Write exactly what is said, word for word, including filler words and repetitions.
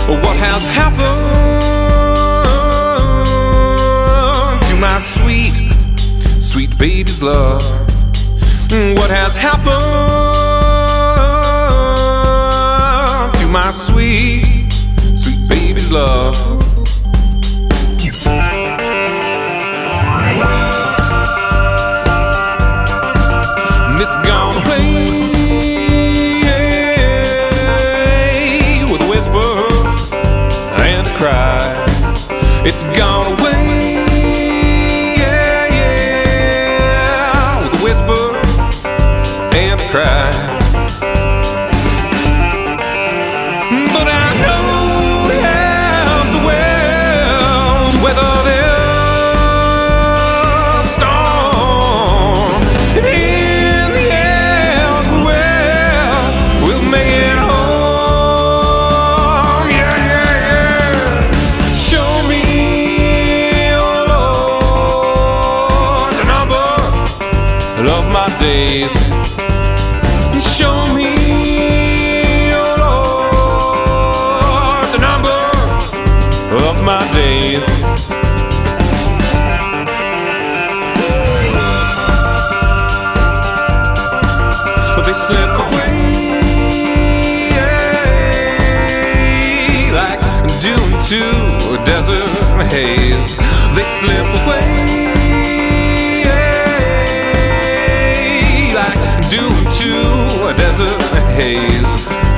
What has happened to my sweet, sweet baby's love? What has happened to my sweet, sweet baby's love? It's gone away with a whisper and a cry. It's gone away, yeah, yeah, with a whisper and a cry. But I know half the world to weather this storm. And in the end, well, we'll make it home, yeah, yeah, yeah. Show me, oh Lord, the number of my days. Show me, oh Lord, the number of my days. They slip away like dew into a desert haze. They slip away like dew into a desert haze.